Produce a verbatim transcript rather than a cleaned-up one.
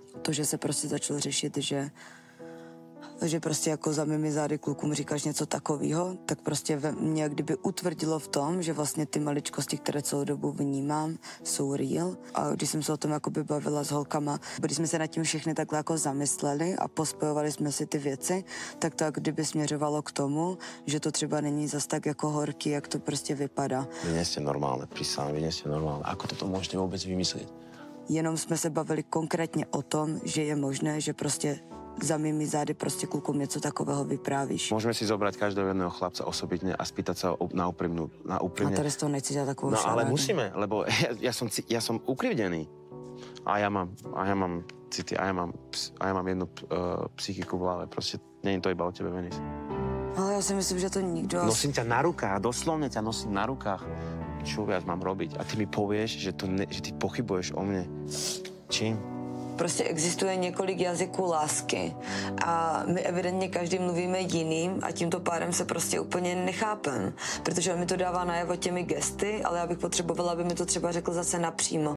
To, že se prostě začalo řešit, že že prostě jako za mými zády klukům říkáš něco takového, tak prostě ve mě jak kdyby utvrdilo v tom, že vlastně ty maličkosti, které celou dobu vnímám, jsou real. A když jsem se o tom jakoby bavila s holkama, když jsme se nad tím všechny takhle jako zamysleli a pospojovali jsme si ty věci, tak to jak kdyby směřovalo k tomu, že to třeba není zas tak jako horký, jak to prostě vypadá. Vy nie ste normálne, prísahám, vy nie ste normálne. Ako toto môžete vôbec vymyslieť? Jenom jsme se bavili konkrétně o tom, že je možné, že prostě za mými zády prostě klukům něco takového vyprávíš. Môžeme si zobrať každého jedného chlapca osobitne a spýtať sa na úprimnú, na úprimne. A tady z toho nechci dělat takovou No ale šarádu. musíme, lebo ja, ja, som, ja som ukrivdený. A ja mám, a ja mám city, a ja mám, a ja mám jednu uh, psychiku v hlave. Proste nie je to iba o tebe, Venice. Ale já si myslím, že to nikdo... Nosím ťa na rukách, doslovne ťa nosím na rukách. Čo viac mám robiť? A ty mi povieš, že, to ne, že ty pochybuješ o mne. Čím? Prostě existuje několik jazyků lásky a my evidentně každý mluvíme jiným a tímto pádem se prostě úplně nechápem, protože on mi to dává najevo těmi gesty, ale já bych potřebovala, aby mi to třeba řekl zase napřímo.